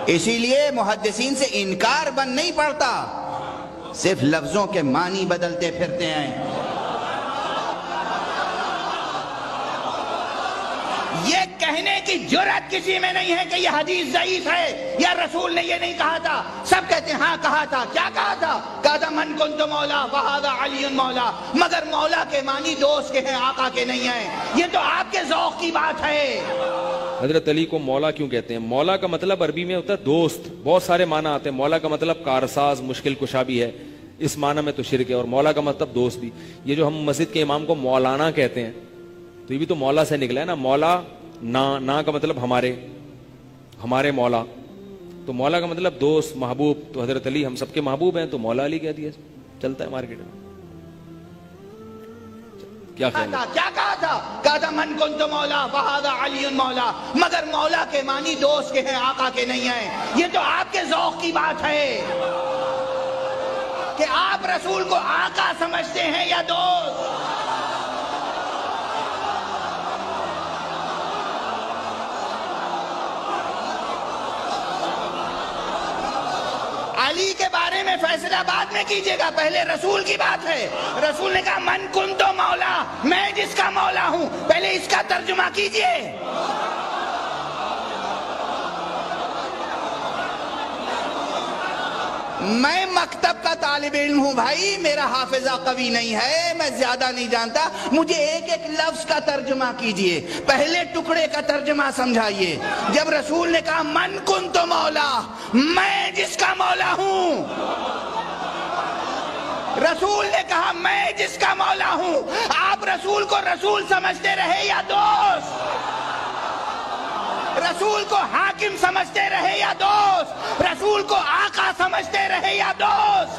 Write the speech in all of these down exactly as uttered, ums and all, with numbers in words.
اسی لیے محدثین سے انکار بن نہیں پڑتا، صرف لفظوں کے معنی بدلتے پھرتے ہیں۔ یہ کہنے کی جرات کسی میں نہیں ہے کہ یہ حدیث ضعیف ہے یا رسول نے یہ نہیں کہا تھا۔ سب کہتے ہیں ہاں کہا تھا۔ کیا کہا تھا؟ کہا تھا من کنت مولا فہذا علی مولا، مگر مولا کے معنی دوست کے ہیں، آقا کے نہیں ہیں۔ یہ تو آپ کے ذوق کی بات ہے۔ حضرت علی کو مولا کیوں کہتے ہیں؟ مولا کا مطلب عربی میں ہوتا ہے دوست، بہت سارے معنی آتے ہیں۔ مولا کا مطلب کارساز، مشکل کشا بھی ہے، اس معنی میں تو شرک ہے، اور مولا کا مطلب دوست بھی۔ یہ جو ہم مسجد کے امام کو مولانا کہتے ہیں تو یہ بھی تو مولا سے نکلا ہے نا۔ مولا نا نا کا مطلب ہمارے ہمارے مولا، تو مولا کا مطلب دوست، محبوب۔ تو حضرت علی ہم سب کے محبوب ہیں تو مولا علی کہہ دیا، چلتا ہے مارکیٹ میں۔ کیا خیال ہے؟ کیا کہا تھا؟ کہا تھا من کنت مولا فہذا علی مولا، مگر مولا کے معنی دوست کے ہیں، آقا کے نہیں ہیں۔ یہ تو آپ کے ذوق کی بات ہے کہ آپ رسول کو آقا سمجھتے ہیں یا دوست۔ علی کے بارے میں فیصلہ بعد میں کیجئے گا، پہلے رسول کی بات ہے۔ رسول نے کہا من کنتو مولا، میں جس کا مولا ہوں، پہلے اس کا ترجمہ کیجئے۔ میں مکتب کا طالب علم ہوں بھائی، میرا حافظہ قوی نہیں ہے، میں زیادہ نہیں جانتا، مجھے ایک ایک لفظ کا ترجمہ کیجئے، پہلے ٹکڑے کا ترجمہ سمجھائیے۔ جب رسول نے کہا من کنتو مولا، میں جس کا مولا ہوں، رسول نے کہا میں جس کا مولا ہوں، آپ رسول کو رسول سمجھتے رہے یا دوست؟ رسول کو حاکم سمجھتے رہے یا دوست؟ رسول کو آقا سمجھتے رہے یا دوست؟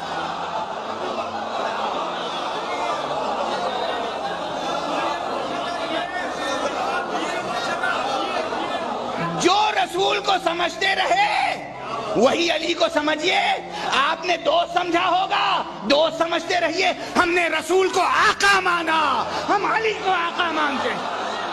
جو رسول کو سمجھتے رہے وہی علی کو سمجھیے۔ آپ نے دوست سمجھا ہوگا، دوست سمجھتے رہیے۔ ہم نے رسول کو آقا مانا، ہم علی کو آقا مانتے ہیں۔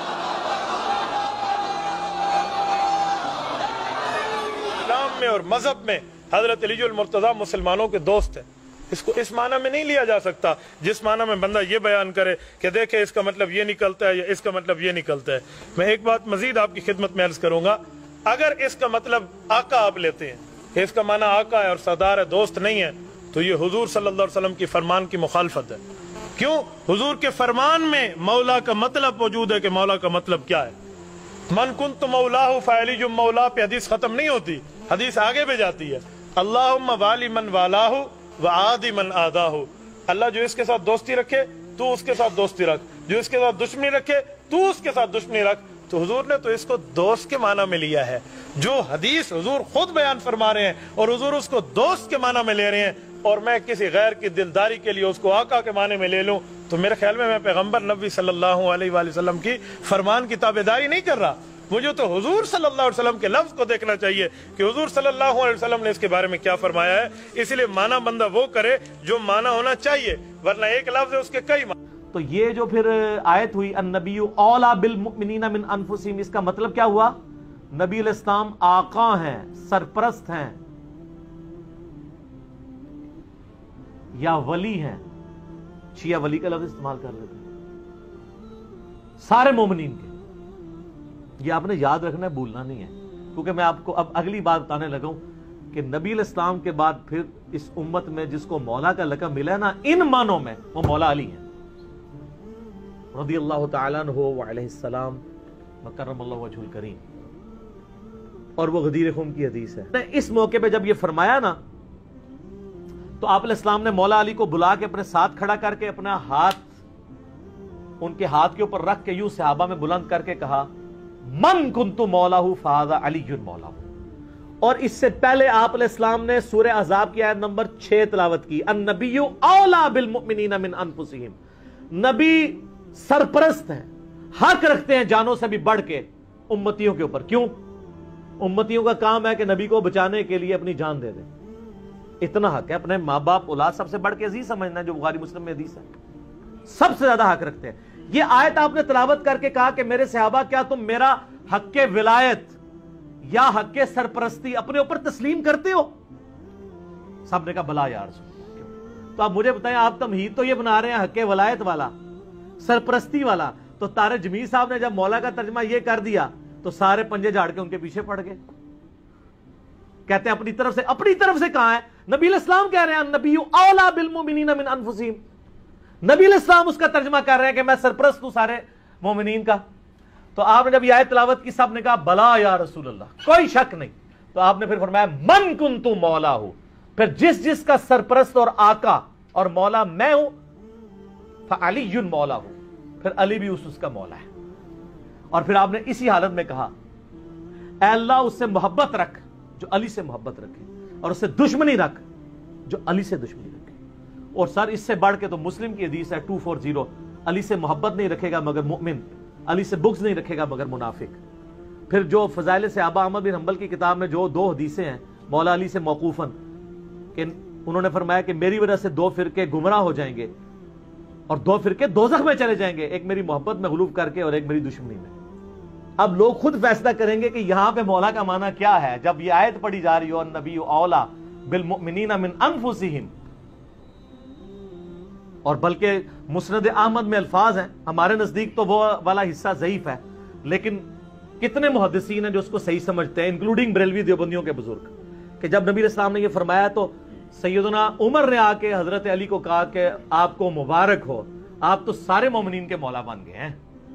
اسلام میں اور مذہب میں حضرت علی المرتضیٰ مسلمانوں کے دوست ہیں۔ اس کو اس معنی میں نہیں لیا جا سکتا جس معنی میں بندہ یہ بیان کرے کہ دیکھیں اس کا مطلب یہ نکلتا ہے یا اس کا مطلب یہ نکلتا ہے۔ میں ایک بات مزید آپ کی خدمت میں عرض کروں گا، اگر اس کا مطلب آقا آپ لیتے ہیں کہ اس کا معنی آقا ہے اور سردار ہے، دوست نہیں ہے، تو یہ حضور صلی اللہ علیہ وسلم کی فرمان کی مخالفت ہے۔ کیوں؟ حضور کے فرمان میں مولا کا مطلب موجود ہے کہ مولا کا مطلب کیا ہے۔ من کنت مولاہ فعلی جو مولا پہ حدیث ختم نہیں ہوتی، حدیث آگے بھی جاتی ہے، اللہم والی من والاہ وعادی من آداہ۔ اللہ جو اس کے ساتھ دوستی رکھے تو اس کے ساتھ دوستی رکھ، جو اس کے ساتھ دشمنی رکھے تو اس کے ساتھ دشمنی رکھ۔ تو حضور نے تو اس کو دوست کے معنی میں لیا ہے، جو حدیث حضور خود بیان فرما رہے ہیں اور حضور اس کو دوست کے معنی میں لے رہے ہیں، اور میں کسی غیر کی دلداری کے لیے اس کو آقا کے معنی میں لے لوں تو میرے خیال میں میں پیغمبر نبی صلی اللہ علیہ وآلہ وسلم کی فرمان کی تابعداری نہیں کر رہا۔ مجھے تو حضور صلی اللہ علیہ وسلم کے لفظ کو دیکھنا چاہیے کہ حضور صلی اللہ علیہ وسلم نے اس کے بارے میں کیا فرمایا ہے۔ اس لیے معنی بندہ وہ کرے جو معنی ہونا چاہیے، ورنہ ایک لفظ ہے اس کے کئی معنی۔ تو یہ جو پھر آیت ہوئی النبی اولا بالمؤمنین من انفسہم، اس کا مطلب کیا ہوا؟ نبی علیہ السلام آقا ہیں، سرپرست ہیں یا ولی ہیں؟ شیعہ ولی کا لفظ استعمال کر لیتے ہیں سارے مومنین کے۔ یہ آپ نے یاد رکھنا ہے، بھولنا نہیں ہے، کیونکہ میں آپ کو اب اگلی بات بتانے لگا ہوں کہ نبی علیہ السلام کے بعد پھر اس امت میں جس کو مولا کا لقب ملا ہے نا، ان معنوں میں وہ مولا علی ہیں رضی اللہ تعالیٰ عنہ وعلیہ السلام وکرم اللہ وجہ الکریم، اور وہ غدیر خم کی حدیث ہے۔ اس موقع پہ جب یہ فرمایا نا تو آپ علیہ السلام نے مولا علی کو بلا کے اپنے ساتھ کھڑا کر کے اپنا ہاتھ ان کے ہاتھ کے اوپر رکھ کے یوں صحابہ میں بلند کر کے کہا من کنت مولاہ فہذا علی مولاہ۔ اور اس سے پہلے آپ علیہ السلام نے سورہ احزاب کی آیت نمبر چھ تلاوت کی، النبی اولا بالمؤمنین من انفسہم، نبی سرپرست ہیں، حق رکھتے ہیں جانوں سے بھی بڑھ کے امتیوں کے اوپر۔ کیوں؟ امتیوں کا کام ہے کہ نبی کو بچانے کے لیے اپنی جان دے دیں، اتنا حق ہے۔ اپنے ماں باپ اولاد سب سے بڑھ کے عزیز سمجھنا ہے، جو بخاری مسلم میں حدیث ہے، سب سے زیادہ حق رکھتے ہیں۔ یہ آیت آپ نے تلاوت کر کے کہا کہ میرے صحابہ کیا تم میرا حق ولایت یا حق سرپرستی اپنے اوپر تسلیم کرتے ہو؟ سب نے کہا بلا یا رسول اللہ۔ تو آپ مجھے بتائیں، آپ تمہید تو یہ بنا رہے ہیں حق ولایت والا، سرپرستی والا، تو طارق جمیل صاحب نے جب مولا کا ترجمہ یہ کر دیا تو سارے پنجے جھاڑ کے ان کے پیچھے پڑ گئے۔ کہتے ہیں اپنی طرف سے، اپنی طرف سے کہاں ہے؟ نبی علیہ السلام کہہ رہے ہیں النبی اولا بالمؤمنین من انفسہم، نبی علیہ السلام اس کا ترجمہ کر رہے ہیں کہ میں سرپرست ہوں سارے مومنین کا۔ تو آپ نے جب یہ آیت تلاوت کی سب نے کہا بلا یا رسول اللہ، کوئی شک نہیں۔ تو آپ نے پھر فرمایا من کنت مولا ہوں، پھر جس جس کا سرپرست اور آقا اور مولا میں ہوں، فعلی مولا ہوں، پھر علی بھی اس اس کا مولا ہے۔ اور پھر آپ نے اسی حالت میں کہا اے اللہ اس سے محبت رکھ جو علی سے محبت رکھے، اور اس سے دشمنی رکھ جو علی سے دشمنی رکھے۔ اور سر اس سے بڑھ کے تو مسلم کی حدیث ہے ٹو فور زیرو، علی سے محبت نہیں رکھے گا مگر مؤمن، علی سے بغض نہیں رکھے گا مگر منافق۔ پھر جو فضائل صحابہ احمد بن حنبل کی کتاب میں جو دو حدیثیں ہیں مولا علی سے موقوفاً، کہ انہوں نے فرمایا کہ میری وجہ سے دو فرقے گمراہ ہو جائیں گے اور دو فرقے دوزخ میں چلے جائیں گے، ایک میری محبت میں غلوف کر کے اور ایک میری دشمنی میں۔ اب لوگ خود فیصلہ کریں گے کہ یہاں پہ مولا کا معنی کیا ہے جب یہ آیت پڑھی جا رہی ہو النبی اولا بالمؤمنین من انفسہم، اور بلکہ مسند احمد میں الفاظ ہیں، ہمارے نزدیک تو وہ والا حصہ ضعیف ہے، لیکن کتنے محدثین ہیں جو اس کو صحیح سمجھتے ہیں انکلوڈنگ بریلوی دیوبندیوں کے بزرگ، کہ جب نبی علیہ السلام نے یہ فرمایا تو سیدنا عمر نے آ کے حضرت علی کو کہا کہ آپ کو مبارک ہو، آپ تو سارے مومنین کے مولا بن گئے ہیں۔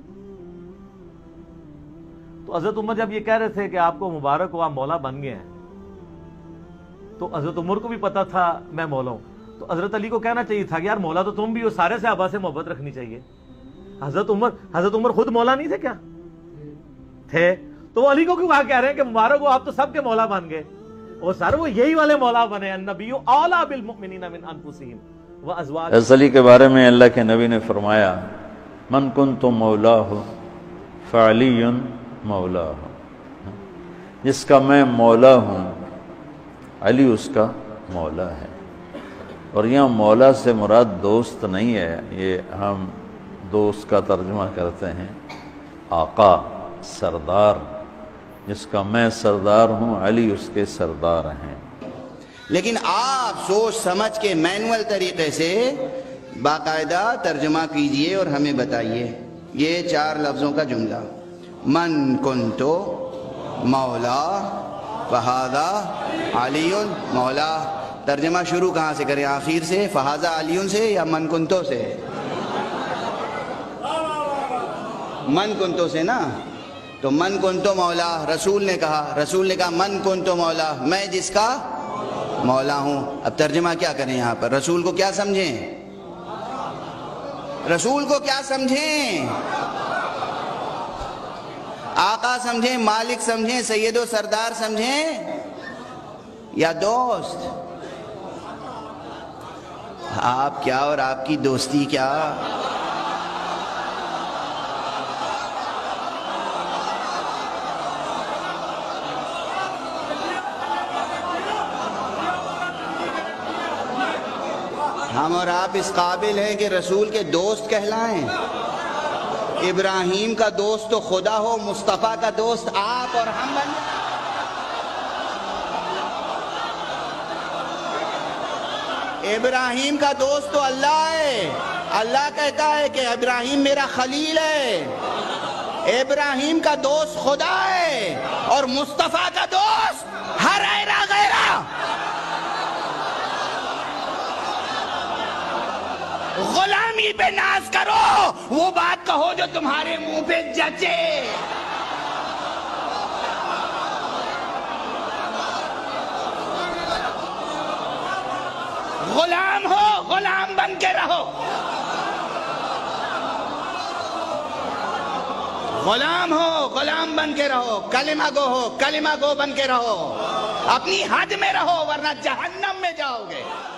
تو حضرت عمر جب یہ کہہ رہے تھے کہ آپ کو مبارک ہو آپ مولا بن گئے ہیں، تو حضرت عمر کو بھی پتا تھا میں مولا ہوں، تو حضرت علی کو کہنا چاہیے تھا کہ یار مولا تو تم بھی ہو، سارے صحابہ سے محبت رکھنی چاہیے۔ حضرت عمر حضرت عمر خود مولا نہیں تھے کیا؟ تھے، تو وہ علی کو کیوں کہہ رہے ہیں کہ مبارک ہو آپ تو سب کے مولا بن گئے؟ اور سر وہ یہی والے مولا بنے، النبی اولا بالمؤمنین من انفسہم وازواج۔ علی کے بارے میں اللہ کے نبی نے فرمایا من کنت مولاه فعلی مولاه، جس کا میں مولا ہوں علی اس کا مولا ہے۔ اور یہاں مولا سے مراد دوست نہیں ہے، یہ ہم دوست کا ترجمہ کرتے ہیں آقا، سردار، جس کا میں سردار ہوں علی اس کے سردار ہیں۔ لیکن آپ سوچ سمجھ کے مینول طریقے سے باقاعدہ ترجمہ کیجئے اور ہمیں بتائیے یہ چار لفظوں کا جملہ، من کنتو مولا فہذا علی مولا، ترجمہ شروع کہاں سے کریں؟ آخر سے، فہذا علی سے یا من کنتو سے؟ من کنتو سے نا، تو من کنتو مولا رسول نے کہا، رسول نے کہا من کنتو مولا، میں جس کا مولا ہوں۔ اب ترجمہ کیا کریں یہاں پر؟ رسول کو کیا سمجھیں؟ رسول کو کیا سمجھیں؟ آقا سمجھیں، مالک سمجھیں، سید و سردار سمجھیں یا دوست؟ آپ کیا اور آپ کی دوستی کیا؟ ہم اور آپ اس قابل ہیں کہ رسول کے دوست کہلائیں؟ ابراہیم کا دوست تو خدا ہو، مصطفیٰ کا دوست آپ اور ہم بن جائیں۔ ابراہیم کا دوست تو اللہ ہے، اللہ کہتا ہے کہ ابراہیم میرا خلیل ہے۔ ابراہیم کا دوست خدا ہے اور مصطفیٰ کا دوست ہر ایرا غیرہ۔ غلامی پہ ناز کرو، وہ بات کہو جو تمہارے منہ پہ جچے۔ غلام ہو، غلام بن کے رہو، غلام ہو، غلام بن کے رہو، کلمہ گو ہو، کلمہ گو بن کے رہو، اپنی حد میں رہو ورنہ جہنم میں جاؤ گے۔